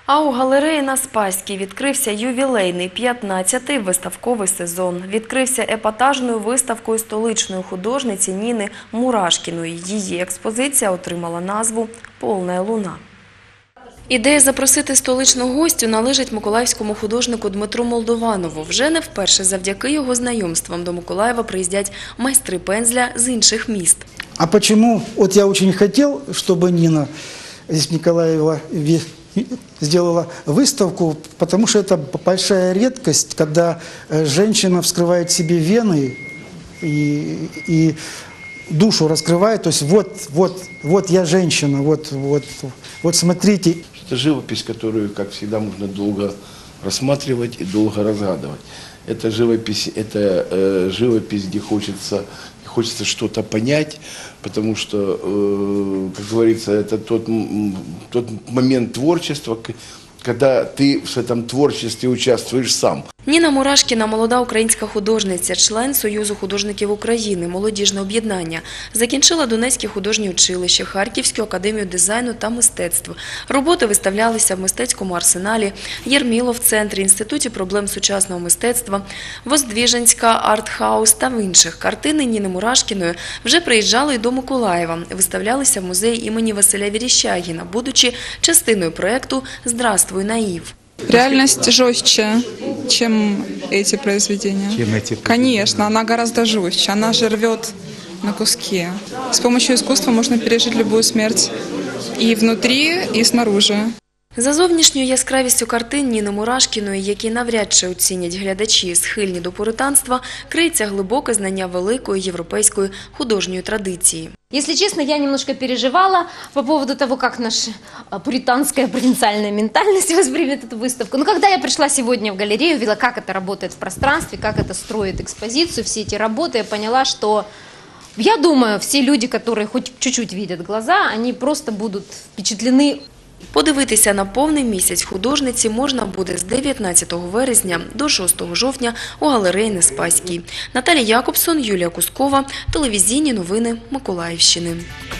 А у галереї на Спаській відкрився ювілейний 15-й виставковий сезон. Відкрився епатажною виставкою столичної художниці Ніни Мурашкіної. Її експозиція отримала назву «Полная луна». Ідея запросити столичну гостю належить миколаївському художнику Дмитру Молдованову. Вже не вперше завдяки його знайомствам до Миколаєва приїздять майстри пензля з інших міст. А почему? Вот я очень хотел, чтобы Нина из Николаева сделала выставку, потому что это большая редкость, когда женщина вскрывает себе вены и душу раскрывает. То есть вот я женщина, вот смотрите. Это живопись, которую, как всегда, можно долго рассматривать и долго разгадывать. Это живопись, где хочется что-то понять, потому что, как говорится, это тот момент творчества, когда ты в этом творчестве участвуешь сам. Ніна Мурашкіна – молода українська художниця, член Союзу художників України, молодіжне об'єднання. Закінчила Донецьке художнє училище, Харківську академію дизайну та мистецтв. Роботи виставлялися в мистецькому арсеналі, Єрмілов-центрі, Інституті проблем сучасного мистецтва, Воздвіженська арт-хаус та в інших. Картини Ніни Мурашкіної вже приїжджали й до Миколаєва. Виставлялися в музеї імені Василя Верещагіна, будучи частиною проєкту «Здравствуй, наив». Реальность жестче, чем эти произведения. Конечно, она гораздо жестче, она же рвет на куски. С помощью искусства можно пережить любую смерть и внутри, и снаружи. За зовнішньою яскравістю картин Ніни Мурашкіної, які навряд чи оцінять глядачі, схильні до пуританства, криється глибоке знання великої європейської художньої традиції. Если честно, я немножко переживала по поводу того, как наша пуританская провинциальная ментальность воспримет эту выставку. Но когда я пришла сегодня в галерею, видела, как это работает в пространстве, как это строит экспозицию, все эти работы, я поняла, что, я думаю, все люди, которые хоть чуть-чуть видят глаза, они просто будут впечатлены. Подивитися на повний місяць художниці можна буде з 19 вересня до 6 жовтня у галереї на Спаській. Наталія Якобсон, Юлія Кускова, телевізійні новини Миколаївщини.